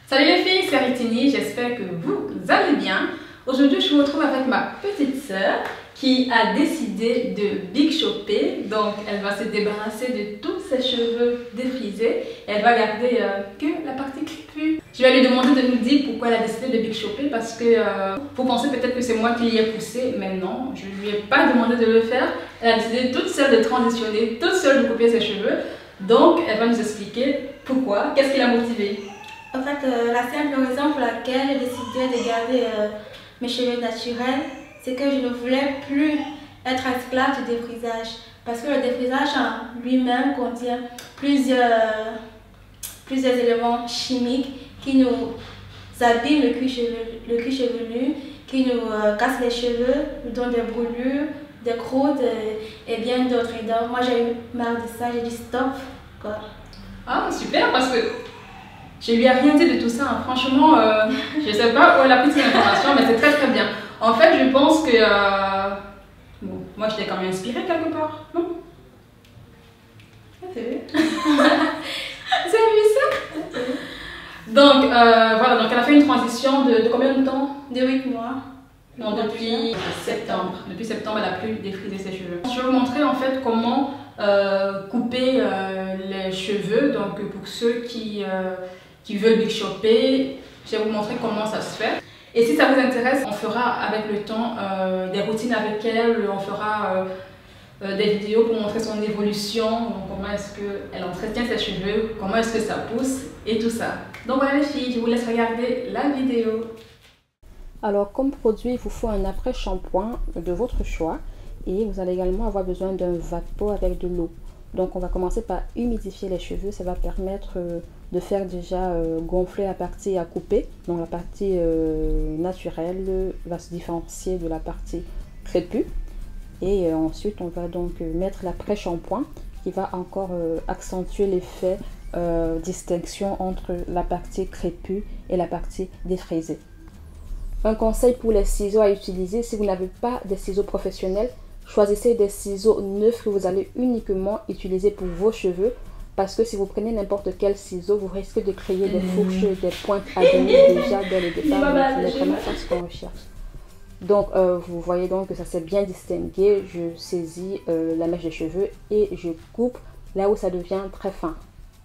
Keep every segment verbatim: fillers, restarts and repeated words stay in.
Salut les filles, c'est Ritini, j'espère que vous allez bien. Aujourd'hui, je vous retrouve avec ma petite sœur qui a décidé de big shopper. Donc, elle va se débarrasser de tous ses cheveux défrisés et elle va garder euh, que la partie crépue. Je vais lui demander de nous dire pourquoi elle a décidé de big shopper parce que euh, vous pensez peut-être que c'est moi qui l'y ai poussé, mais non, je ne lui ai pas demandé de le faire. Elle a décidé toute seule de transitionner, toute seule de couper ses cheveux. Donc, elle va nous expliquer pourquoi, qu'est-ce qui l'a motivée. En fait, euh, la simple raison pour laquelle j'ai décidé de garder euh, mes cheveux naturels, c'est que je ne voulais plus être esclave du défrisage. Parce que le défrisage en lui-même contient plusieurs, plusieurs éléments chimiques qui nous abîment le cuir chevelu, le cuir chevelu qui nous euh, cassent les cheveux, nous donnent des brûlures, des croûtes euh, et bien d'autres. Et donc, moi j'ai eu marre de ça, j'ai dit stop, quoi. Ah, super, parce que je lui ai rien dit de tout ça. Hein. Franchement, euh, je ne sais pas où elle a pris cette information, mais c'est très très bien. En fait, je pense que... Euh... Bon, moi, je t'ai quand même inspirée quelque part, non? C'est vu? Vous avez vu ça? Donc, euh, voilà, donc elle a fait une transition de, de combien de temps? De huit mois. Non, depuis septembre. Depuis septembre, elle a plus défrisé ses cheveux. Je vais vous montrer en fait comment euh, couper euh, les cheveux. Donc, pour ceux qui, euh, qui veulent big shopper, je vais vous montrer comment ça se fait. Et si ça vous intéresse, on fera avec le temps euh, des routines avec elle. On fera euh, euh, des vidéos pour montrer son évolution. Donc, comment est-ce qu'elle entretient ses cheveux, comment est-ce que ça pousse et tout ça. Donc voilà les filles, je vous laisse regarder la vidéo. Alors comme produit, il vous faut un après-shampoing de votre choix et vous allez également avoir besoin d'un vapeau avec de l'eau. Donc on va commencer par humidifier les cheveux, ça va permettre de faire déjà euh, gonfler la partie à couper. Donc la partie euh, naturelle va se différencier de la partie crépue. Et euh, ensuite on va donc mettre l'après-shampoing qui va encore euh, accentuer l'effet euh, distinction entre la partie crépue et la partie défrisée. Un conseil pour les ciseaux à utiliser, si vous n'avez pas des ciseaux professionnels, choisissez des ciseaux neufs que vous allez uniquement utiliser pour vos cheveux. Parce que si vous prenez n'importe quel ciseau, vous risquez de créer des fourches, des pointes abîmées déjà dès le départ. Donc, ce n'est vraiment pas ce qu'on recherche. Donc, euh, vous voyez donc que ça s'est bien distingué. Je saisis euh, la mèche des cheveux et je coupe là où ça devient très fin.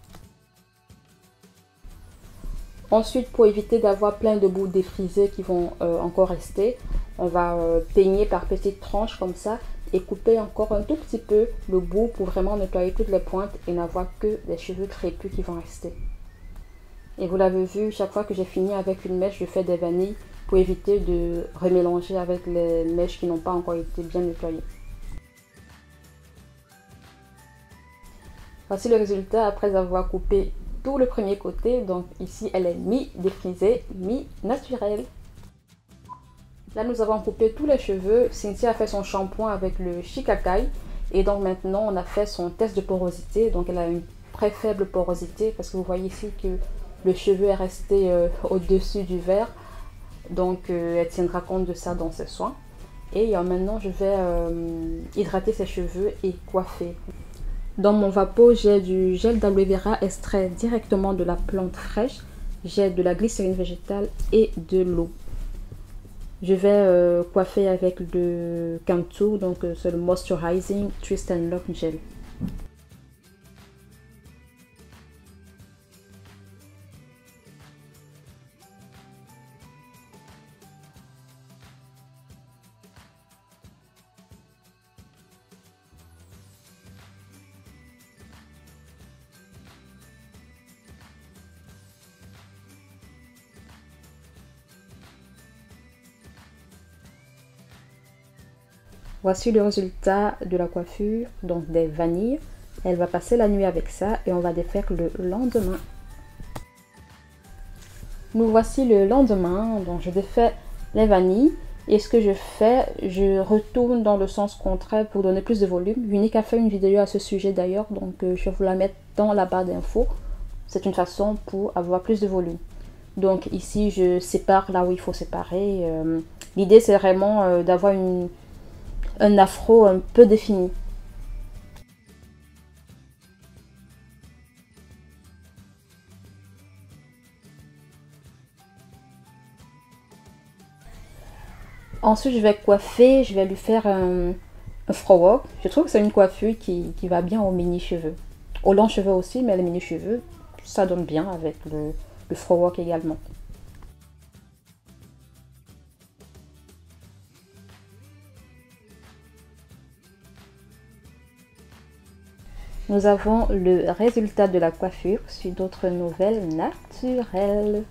Ensuite, pour éviter d'avoir plein de bouts défrisés qui vont euh, encore rester, on va euh, peigner par petites tranches comme ça et couper encore un tout petit peu le bout pour vraiment nettoyer toutes les pointes et n'avoir que des cheveux crépus qui vont rester. Et vous l'avez vu, chaque fois que j'ai fini avec une mèche, je fais des vanilles pour éviter de remélanger avec les mèches qui n'ont pas encore été bien nettoyées. Voici le résultat après avoir coupé tout le premier côté. Donc ici elle est mi-défrisée, mi-naturelle. Là nous avons coupé tous les cheveux. Cynthia a fait son shampoing avec le Shikai et donc maintenant on a fait son test de porosité. Donc elle a une très faible porosité parce que vous voyez ici que le cheveu est resté euh, au-dessus du verre. Donc euh, elle tiendra compte de ça dans ses soins. Et euh, maintenant je vais euh, hydrater ses cheveux et coiffer. Dans mon vapeau, j'ai du gel d'aloe vera extrait directement de la plante fraîche. J'ai de la glycérine végétale et de l'eau. Je vais euh, coiffer avec le Cantu, donc euh, c'est le Moisturizing Twist and Lock Gel. Voici le résultat de la coiffure, donc des vanilles. Elle va passer la nuit avec ça et on va défaire le lendemain. Nous voici le lendemain, donc je défais les vanilles. Et ce que je fais, je retourne dans le sens contraire pour donner plus de volume. Unique a fait une vidéo à ce sujet d'ailleurs, donc euh, je vais vous la mettre dans la barre d'infos. C'est une façon pour avoir plus de volume. Donc ici, je sépare là où il faut séparer. Euh, L'idée, c'est vraiment euh, d'avoir une... un afro un peu défini. Ensuite, je vais coiffer, je vais lui faire un, un fro-walk. Je trouve que c'est une coiffure qui, qui va bien aux mini-cheveux. Aux longs cheveux aussi, mais les mini-cheveux, ça donne bien avec le, le fro-walk également. Nous avons le résultat de la coiffure sur d'autres nouvelles naturelles.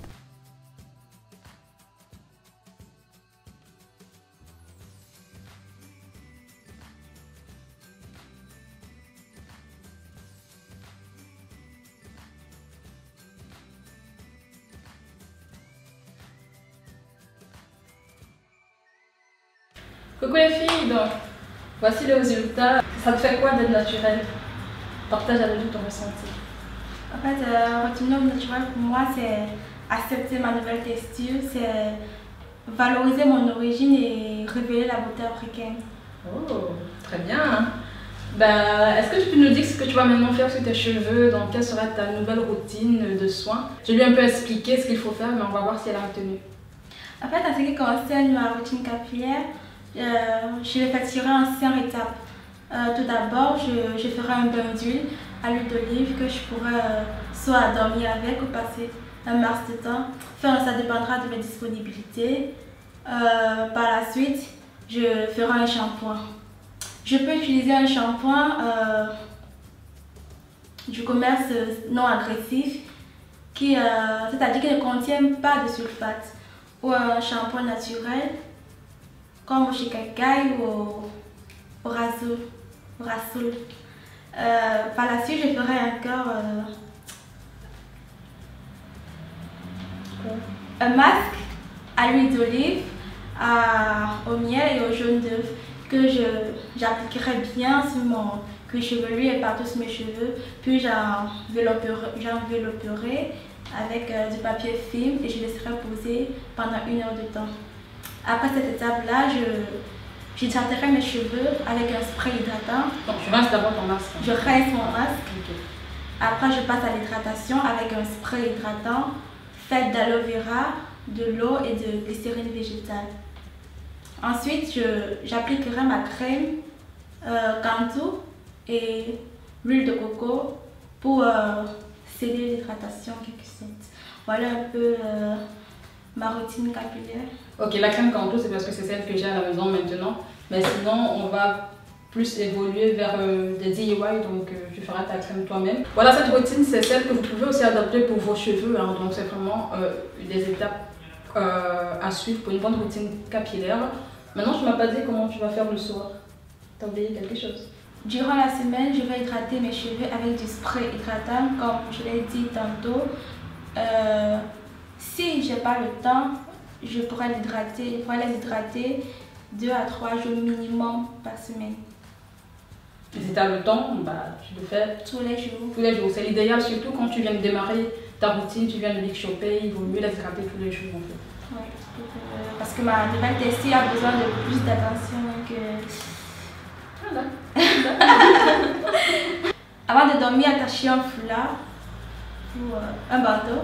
Coucou les filles, donc voici le résultat. Ça te fait quoi d'être naturel? Partage avec nous ton ressenti. En fait, euh, retourner au naturel pour moi, c'est accepter ma nouvelle texture, c'est valoriser mon origine et révéler la beauté africaine. Oh, très bien. Ben, est-ce que tu peux nous dire ce que tu vas maintenant faire sur tes cheveux? Donc, quelle sera ta nouvelle routine de soins? Je lui ai un peu expliqué ce qu'il faut faire, mais on va voir si elle a retenu. En fait, en ce qui concerne ma routine capillaire, euh, je l'effectuerai en cinq étapes. Euh, tout d'abord, je, je ferai un bain d'huile à l'huile d'olive que je pourrais euh, soit dormir avec ou passer un max de temps. Enfin, ça dépendra de mes disponibilités. Euh, par la suite, je ferai un shampoing. Je peux utiliser un shampoing euh, du commerce non agressif, qui, euh, c'est-à-dire qui ne contient pas de sulfate, ou un shampoing naturel, comme au Shikai ou au, au Rasoul. Rasoul. Euh, par la suite, je ferai encore euh, un masque à l'huile d'olive, au miel et au jaune d'œuf que j'appliquerai bien sur mon cuir chevelu et partout sur mes cheveux. Puis j'envelopperai avec euh, du papier film et je laisserai poser pendant une heure de temps. Après cette étape-là, je j'hydraterai mes cheveux avec un spray hydratant. Donc tu rinces d'abord ton masque. Je rince mon masque. Okay. Après, je passe à l'hydratation avec un spray hydratant fait d'aloe vera, de l'eau et de glycérine végétale. Ensuite, j'appliquerai ma crème euh, Cantu et l'huile de coco pour euh, sceller l'hydratation quelque chose. Voilà un peu euh, ma routine capillaire. Ok, la crème Cantu, c'est parce que c'est celle que j'ai à la maison maintenant. Mais sinon, on va plus évoluer vers euh, des D I Y, donc euh, tu feras ta crème toi-même. Voilà, cette routine, c'est celle que vous pouvez aussi adapter pour vos cheveux. Hein, donc c'est vraiment euh, des étapes euh, à suivre pour une bonne routine capillaire. Maintenant, tu ne m'as pas dit comment tu vas faire le soir. T'as oublié quelque chose? Durant la semaine, je vais hydrater mes cheveux avec du spray hydratant, comme je l'ai dit tantôt. Euh, si je n'ai pas le temps, je pourrais, l'hydrater, je pourrais les hydrater deux à trois jours minimum par semaine. Et si tu as le temps, bah, tu le fais tous les jours. Tous les jours. C'est l'idéal, surtout quand tu viens de démarrer ta routine, tu viens de Big Shopper, il vaut mieux les hydrater tous les jours en fait. Oui, parce que ma nouvelle texture a besoin de plus d'attention que... Voilà. Avant de dormir, attacher un foulard ou euh, un bandeau.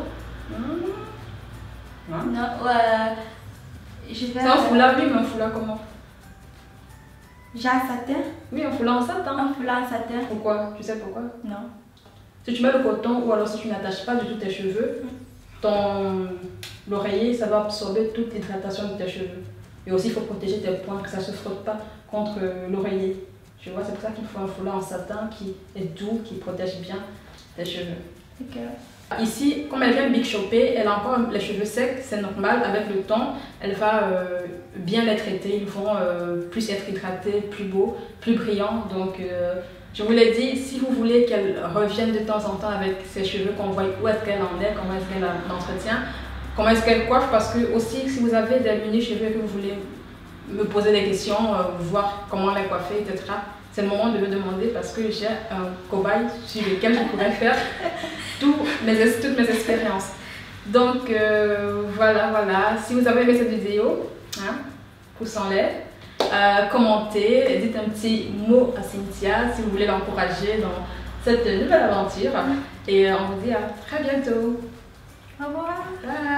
Mmh. Ouais. Non, euh, je vais... C'est un foulard, oui, mais un foulard comment? J'ai un satin. Oui, un foulard en satin. Un foulard en satin. Pourquoi? Tu sais pourquoi? Non. Si tu mets le coton ou alors si tu n'attaches pas du tout tes cheveux, ton l'oreiller, ça va absorber toute l'hydratation de tes cheveux. Et aussi, il faut protéger tes points, que ça ne se frotte pas contre l'oreiller. Tu vois, c'est pour ça qu'il faut un foulard en satin qui est doux, qui protège bien tes cheveux. Okay. Ici, comme elle vient de Big Shopper, elle a encore les cheveux secs, c'est normal. Avec le temps, elle va euh, bien les traiter. Ils vont euh, plus être hydratés, plus beaux, plus brillants. Donc, euh, je vous l'ai dit, si vous voulez qu'elle revienne de temps en temps avec ses cheveux, qu'on voit où est-ce qu'elle en est, comment est-ce qu'elle l'entretient, comment est-ce qu'elle coiffe, parce que aussi, si vous avez des mini-cheveux que vous voulez me poser des questions, euh, voir comment les coiffer, et cetera, c'est le moment de me demander parce que j'ai un cobaye sur lequel je pourrais faire tout mes, toutes mes expériences. Donc euh, voilà, voilà. Si vous avez aimé cette vidéo, hein, pouce en l'air, euh, commentez, dites un petit mot à Cynthia si vous voulez l'encourager dans cette nouvelle aventure. Et euh, on vous dit à très bientôt. Au revoir. Bye.